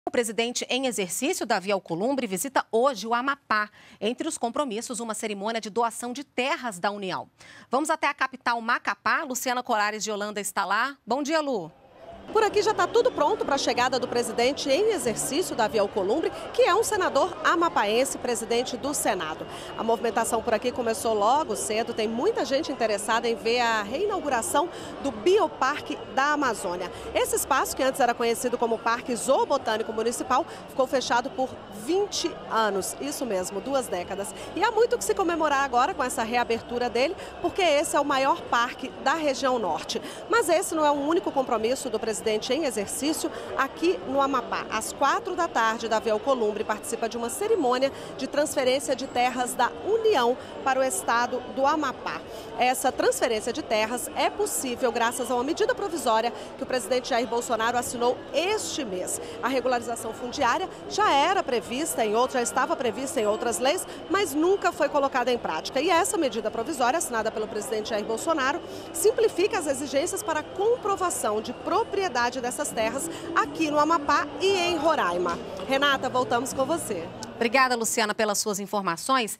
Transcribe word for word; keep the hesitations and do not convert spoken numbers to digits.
O presidente em exercício, Davi Alcolumbre, visita hoje o Amapá. Entre os compromissos, uma cerimônia de doação de terras da União. Vamos até a capital Macapá. Luciana Colares de Holanda está lá. Bom dia, Lu. Por aqui já está tudo pronto para a chegada do presidente em exercício, Davi Alcolumbre, que é um senador amapaense, presidente do Senado. A movimentação por aqui começou logo cedo, tem muita gente interessada em ver a reinauguração do Bioparque da Amazônia. Esse espaço, que antes era conhecido como Parque Zoobotânico Municipal, ficou fechado por vinte anos, isso mesmo, duas décadas. E há muito que se comemorar agora com essa reabertura dele, porque esse é o maior parque da região norte. Mas esse não é o único compromisso do presidente em exercício aqui no Amapá. Às quatro da tarde, Davi Alcolumbre participa de uma cerimônia de transferência de terras da União para o estado do Amapá. Essa transferência de terras é possível graças a uma medida provisória que o presidente Jair Bolsonaro assinou este mês. A regularização fundiária já era prevista em outras, já estava prevista em outras leis, mas nunca foi colocada em prática. E essa medida provisória, assinada pelo presidente Jair Bolsonaro, simplifica as exigências para a comprovação de propriedade dessas terras aqui no Amapá e em Roraima. Renata, voltamos com você. Obrigada, Luciana, pelas suas informações.